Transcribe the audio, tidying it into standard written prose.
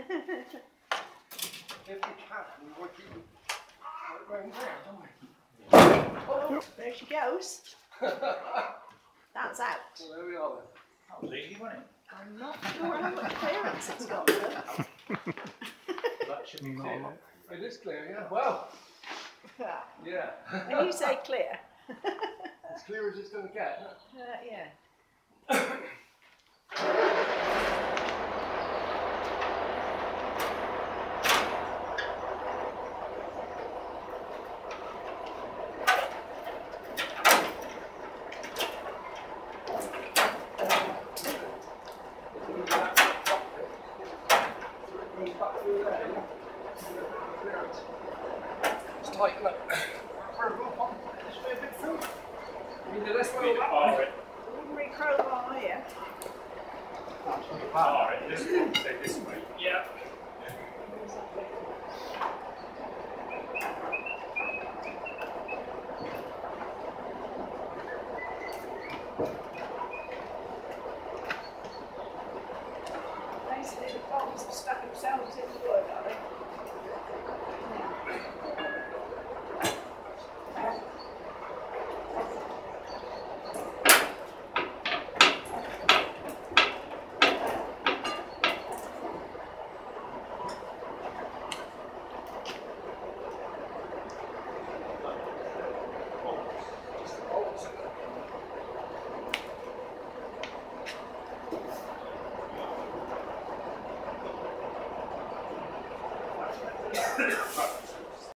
we can, we want you going there, don't we? Oh, there she goes. That's out. Well, there we are then. That was easy, wasn't it? I'm not sure how much clearance it's got though. That should be clear. It is clear, yeah. Well, yeah. When you say clear. As clear as it's going to get. Yeah. It's tight, look. Either this way or that way. Ordinary crowbar here. Alright, this one, say this way. Yeah. Basically, the bombs have stuck themselves in the wood, are they? Right.